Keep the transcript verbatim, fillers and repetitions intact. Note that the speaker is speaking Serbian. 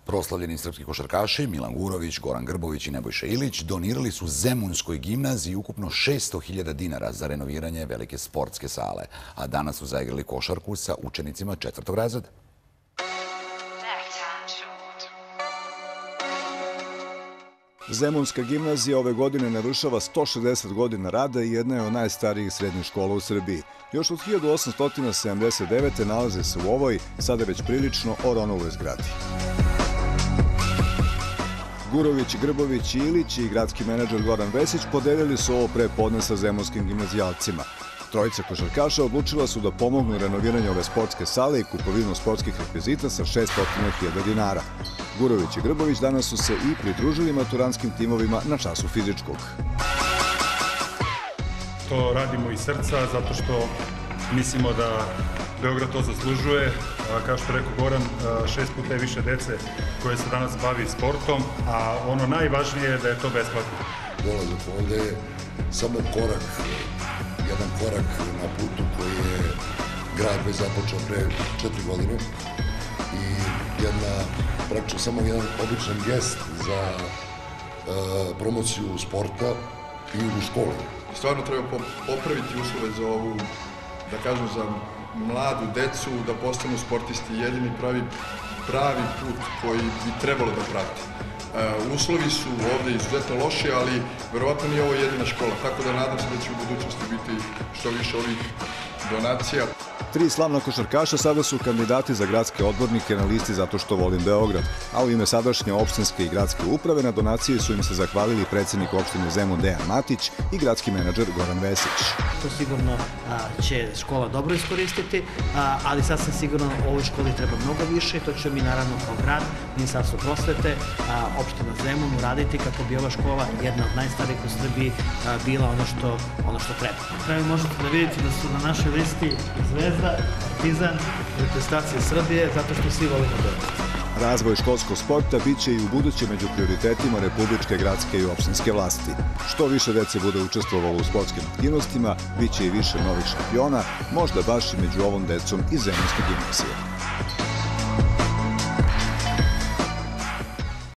Proslavljeni srpski košarkaši Milan Gurović, Goran Grbović i Nebojša Ilić donirali su Zemunskoj gimnaziji ukupno šesto hiljada dinara za renoviranje velike sportske sale, a danas su zaigrali košarku sa učenicima četvrtog razreda. Zemunska gimnazija ove godine navršava sto šezdeset godina rada i jedna je od najstarijih srednjih škola u Srbiji. Još od hiljadu osamsto sedamdeset devete. nalaze se u ovoj, sada već prilično oronuloj zgradi. Gurović, Grbović, Ilić i gradski menadžer Goran Vesić podelili su ovo prepodne sa zemunskim gimnazijalcima. Trojica košarkaša odlučila su da pomognu renoviranju ove sportske sale i kupovinu sportskih rekvizita sa šessto hiljada dinara. Gurović i Grbović danas su se i pridružili maturantskim timovima na času fizičkog. To radimo iz srca zato što mislimo da Beograd to zaslužuje. Kao što rekao Goran, šest puta je više dece koje se danas bavi sportom, a ono najvažnije je da je to besplatno. Dolazak ovde je samo korak, jedan korak na putu koji je grad već započeo pre četiri godine i jedna, praktično samo jedan običan gest za promociju sporta i u školi. Stvarno treba popraviti uslove za ovu, da kažem, za mladu decu, da postanu sportisti. Jedini pravi, pravi put koji bi trebalo da prati. Uslovi su ovde izuzetno loši, ali verovatno nije ovo jedina škola, tako da nadam se da će u budućnosti biti što više ovih donacija. Tri slavna košarkaša sada su kandidati za gradske odbornike na listi Zato što volim Beograd, a u ime sadašnje opštinske i gradske uprave na donaciji su im se zahvalili predsjednik opštine Zemun Dejan Matić i gradski menadžer Goran Vesić. To sigurno će škola dobro iskoristiti, ali sasvim sigurno ovoj školi treba mnogo više. To će mi naravno kao grad, Ministarstvo prosvete, opština Zemun uraditi kako bi ova škola, jedna od najstarijih u Srbiji, bila ono što, ono što treba. Na kraju možete da vidite da su na našoj listi Zvezda, Partizan, reprezentacija Srbije, zato što svi volimo Beograd. Razvoj školskog sporta biće i u buduće među prioritetima republičke, gradske i opštinske vlasti. Što više dece bude učestvovalo u sportskim aktivnostima, biće i više novih šampiona, možda baš i među ovom decom iz Zemunske gimnazije.